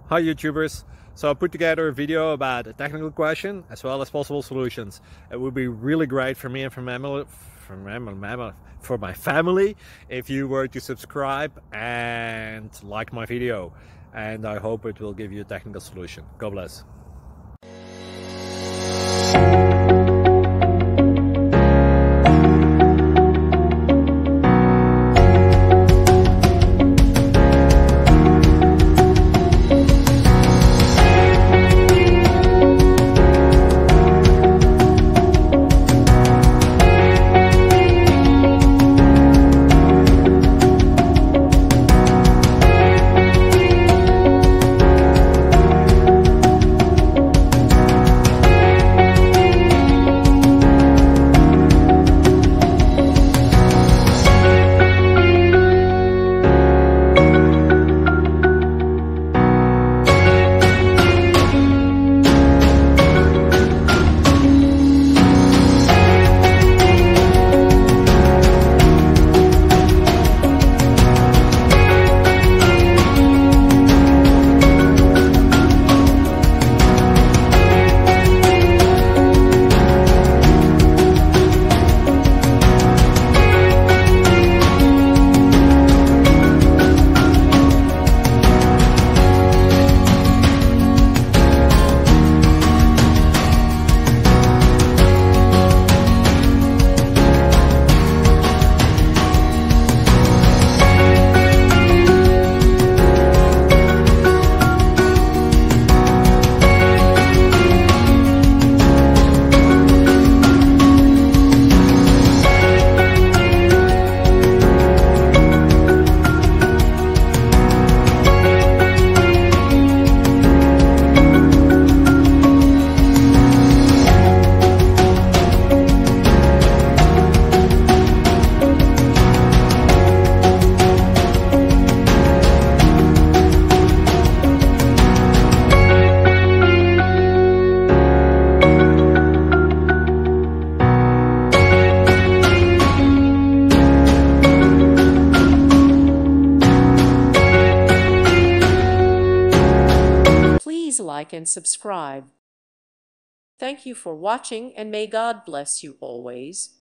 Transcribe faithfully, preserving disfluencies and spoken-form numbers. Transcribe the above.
Hi YouTubers! So I put together a video about a technical question as well as possible solutions. It would be really great for me and for, mammal, for, mammal, for my family if you were to subscribe and like my video. And I hope it will give you a technical solution. God bless. Please like and subscribe. Thank you for watching, and may God bless you always.